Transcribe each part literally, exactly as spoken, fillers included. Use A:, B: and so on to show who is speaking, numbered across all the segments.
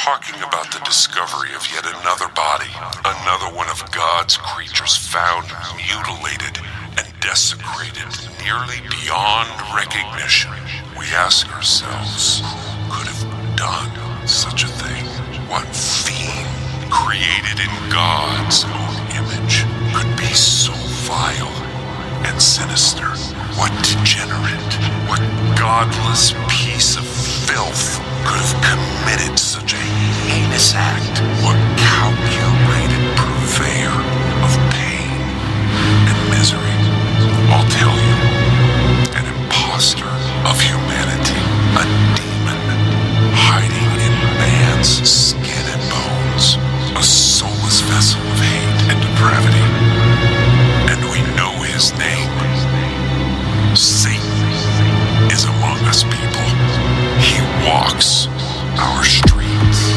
A: talking about the discovery of yet another body, another one of God's creatures found mutilated and desecrated nearly beyond recognition. We ask ourselves, who could have done such a thing? What fiend, created in God's own image, could be so vile and sinister? What degenerate, what godless piece of filth could have committed such a heinous act? What calculated purveyor of pain and misery? I'll tell you, an imposter of humanity, a demon hiding in man's skin and bones, a soulless vessel of hate and depravity. And we know his name. Satan is among us, people. He walks our streets.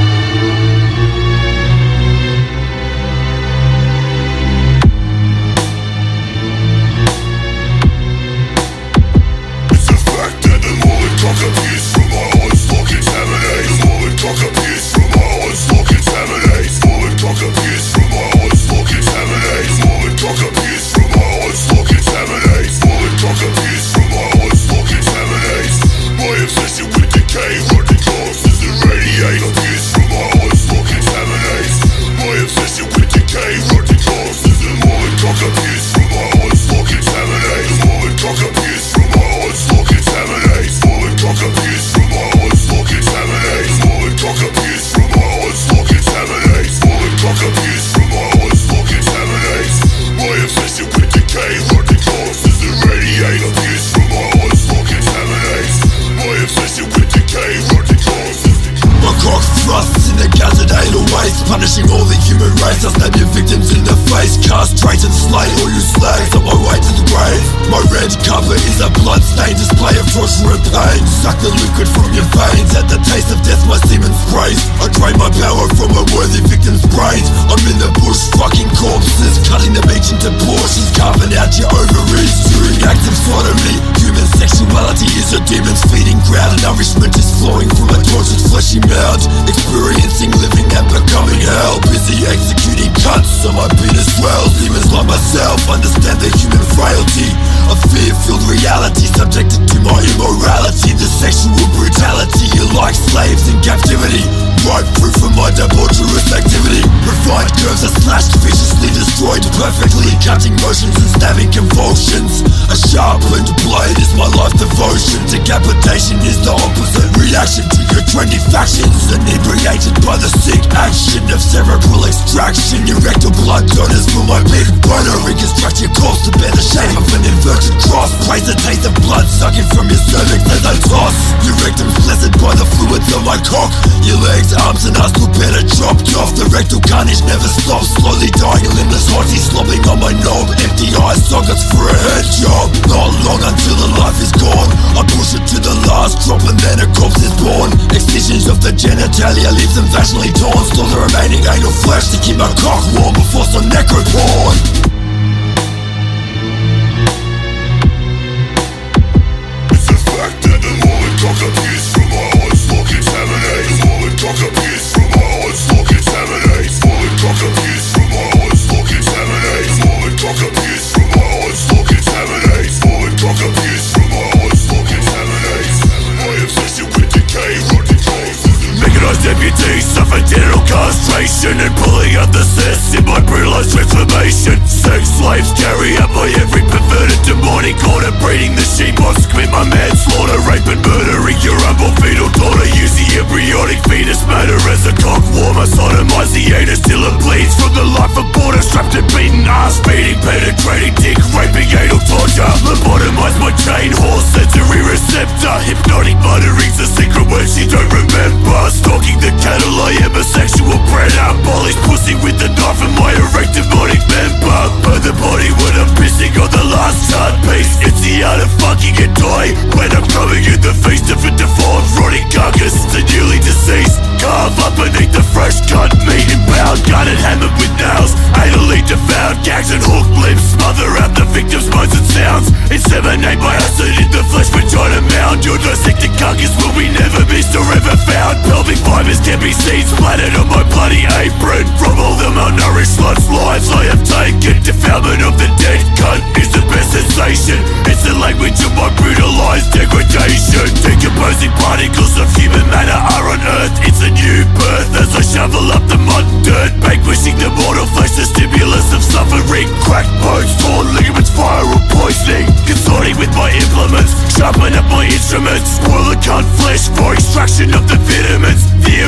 B: It's a fact that the moment cock appears from my onslaught contaminates. The moment cock appears from my onslaught contaminates. The moment cock appears from my onslaught contaminates. The moment cock appears from my onslaught contaminates. The moment cock appears from my onslaught contaminates. My obsession with decay, rotten corpses and radiate. Appears from my onslaught contaminates. My obsession with decay, rotten corpses and moment cock appears from my onslaught contaminates. The moment cock appears from my onslaught contaminates. The moment cock appears from my onslaught contaminates. The moment cock appears from my onslaught contaminates. The moment cock appears from my onslaught contaminates. My obsession with decay, rotten corpses and radiate. Appears from my onslaught contaminates. My obsession with decay, rotten corpses. My cock thrusts in the gathered anal waste, punishing all the human race. I stab your victims in the face, castrate and slay all you slaves on my way to the grave. My red cover is a blood-stained display of torture and pain. Suck the liquid from your veins, at the taste of death my semen sprays. I drain my power from a worthy victim's brains. I'm in the bush fucking corpses, cutting the beach into portions, carving out your ovaries, doing acts of sodomy. Human sexuality is a demon's feeding ground, and nourishment is flowing from a tortured fleshy mount. Experiencing living and becoming hell, busy executing cuts on my penis swells. Demons like myself understand the human frailty, a fear-filled reality subjected to my immorality. The sexual brutality, you like slaves in captivity. Right proof of my debaucherous activity. Refined curves are slashed, viciously destroyed, perfectly cutting motions and stabbing convulsions. A sharpened blade is my life devotion. Decapitation is the opposite reaction to your trendy factions. Inebriated by the sick action of cerebral extraction. Erectile blood donors for my big boner. Reconstruct your corpse to bear the shape of an inverted cross. Praise the taste of blood sucking from your cervix as I toss. Your rectum's blessed by the fluids of my cock. Your legs, arms and ass look better chopped off. The rectal carnage never stops, slowly dying a limbless hottie slobbing on my knob. Empty eye sockets for a head job. Not long until the life is gone. I push it to the last drop and then a corpse is born. Excisions of the genitalia leaves them vaginally torn. Still the remaining anal flesh to keep my cock warm before some necro porn. It's a fact that the moment cock appears from my onslaught contaminates. The moment cock appears from my onslaught contaminates. The moment cock appears from my onslaught contaminates. The moment cock appears from my onslaught contaminates. The moment cock appears from my onslaught contaminates. My obsession with decay, rotten corpses. Mechanized amputees suffer genital castration and pulling out the cysts in my brutalized transformation. Sex slaves carry out my every perverted demonic order, breeding the sheepdogs, commit my manslaughter, rape and murdering your unborn fetal daughter. Use the embryonic fetus matter as a cock warmer, sodomize the anus till it bleeds from the life of border. Strapped and beaten, ass beating, penetrating dick, raping anal torture. Lobotomize my chain horse, sensory receptor, hypnotic mutterings, a secret word she don't remember. Stalking the cattle, I am a sexual predator. Abolish pussy with the knife of my erect demonic member. Burn the body when I'm pissing on the last chart piece. It's the art of fucking and die when I'm coming in the face of a deformed rotting carcass. It's a newly deceased, carve up beneath the fresh cut meat and pound, gutted, hammered with nails, anally devoured, gags and hooked limbs smother out the victim's moans and sounds. Inseminate by acid in the flesh vagina mound. Your dissected carcass will be never missed or ever found. Pelvic fibers can be seen splattered on my bloody apron. From all the malnourished sluts' lives I have taken, defilement of the dead cunt is the best sensation. It's the language of my brutalized degradation. Decomposing particles of human matter are on earth. It's a new birth as I shovel up the mud dirt, vanquishing the mortal flesh, the stimulus of suffering. Cracked bones, torn ligaments, fire or poisoning. Consorting with my implements, sharpen up my instruments. Spoil the cunt flesh for extraction of the vitamins. The